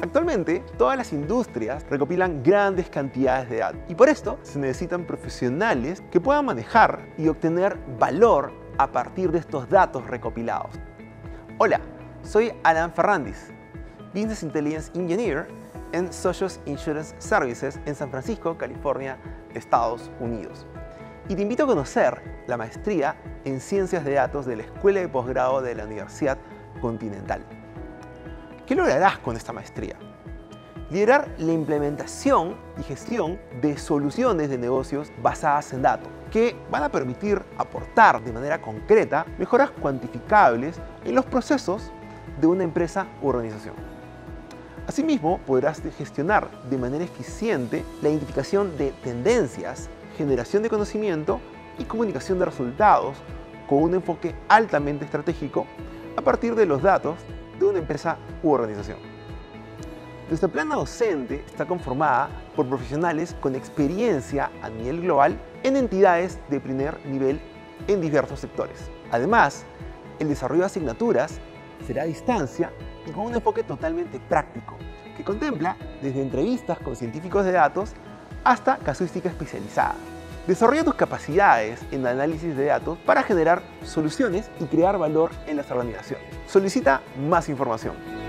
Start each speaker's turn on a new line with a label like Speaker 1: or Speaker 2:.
Speaker 1: Actualmente, todas las industrias recopilan grandes cantidades de datos y por esto se necesitan profesionales que puedan manejar y obtener valor a partir de estos datos recopilados. Hola, soy Alan Ferrandis, Business Intelligence Engineer en Socios Insurance Services en San Francisco, California, Estados Unidos. Y te invito a conocer la maestría en Ciencias de Datos de la Escuela de Posgrado de la Universidad Continental. ¿Qué lograrás con esta maestría? Liderar la implementación y gestión de soluciones de negocios basadas en datos, que van a permitir aportar de manera concreta mejoras cuantificables en los procesos de una empresa u organización. Asimismo, podrás gestionar de manera eficiente la identificación de tendencias, generación de conocimiento y comunicación de resultados con un enfoque altamente estratégico a partir de los datos de una empresa u organización. Nuestra plana docente está conformada por profesionales con experiencia a nivel global en entidades de primer nivel en diversos sectores. Además, el desarrollo de asignaturas será a distancia y con un enfoque totalmente práctico, que contempla desde entrevistas con científicos de datos hasta casuística especializada. Desarrolla tus capacidades en análisis de datos para generar soluciones y crear valor en las organizaciones. Solicita más información.